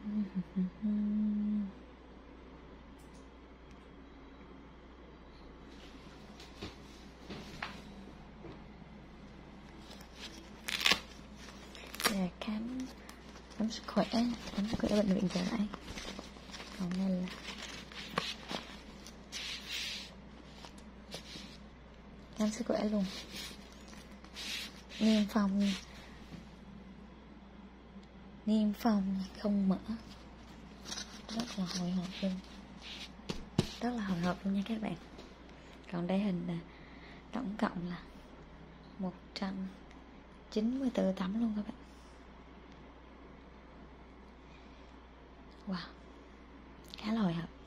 Là khám sức khỏe bệnh viện trở lại. Còn này là khám sức khỏe luôn, niêm phong nha, niêm phong không mở, rất là hồi hộp luôn, rất là hồi hộp luôn nha các bạn. Còn đây hình là tổng cộng là 194 tấm luôn các bạn. Wow, khá là hồi hộp.